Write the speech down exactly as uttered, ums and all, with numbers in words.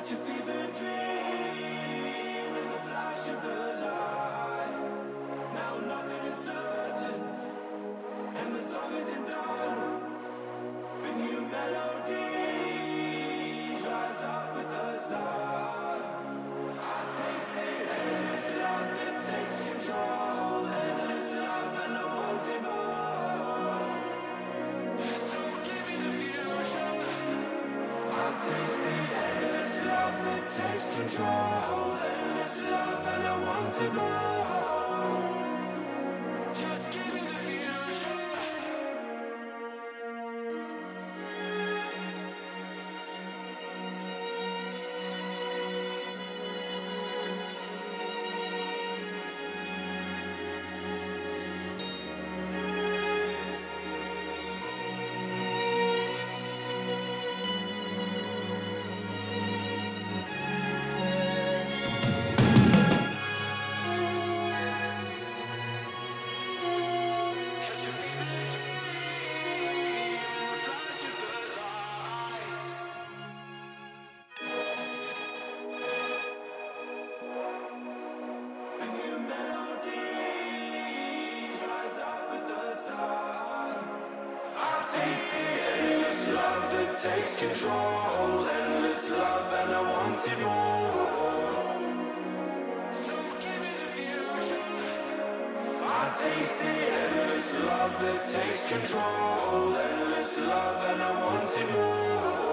Catch a fever dream in the flash of the light. Now nothing is certain, and the song isn't done. But new melodies rise up with the sun. I taste it, endless love that takes control. Endless love and I want it more. So give me the future. I taste it, endless love that takes control. Endless love and I want it more. Just give me the future. Catch a fever dream in the flash of the lights. A new melodies rise up with the sun. I taste the endless love that takes control. Endless love and I want it more. So give me the future. I taste the endless love that takes control. Endless love and I want it more.